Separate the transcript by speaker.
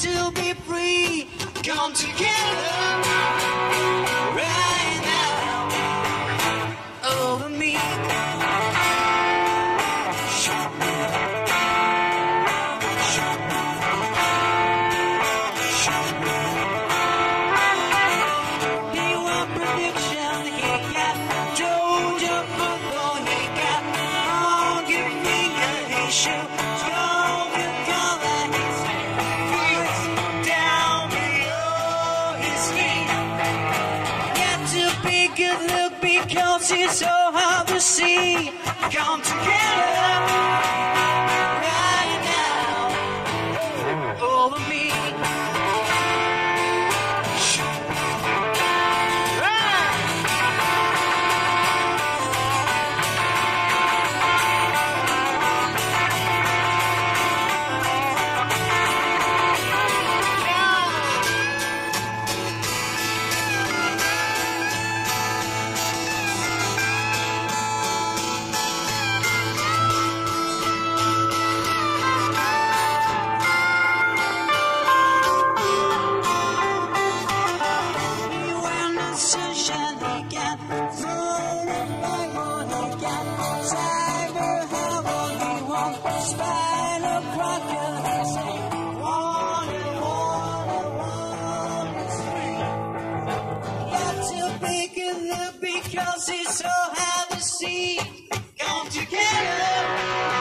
Speaker 1: to be free. Come together right now over me. He won prediction, he got Georgia football, he got Morgan finger, he shoot stronger color, his voice down below his knee. Got to be good look because it's so hard to see. Come together right now over me. Sunshine, he got thrown up by one, he got cyber hell, he won spinal cracker, he said, got to be good look because it's so hard to see. Come together.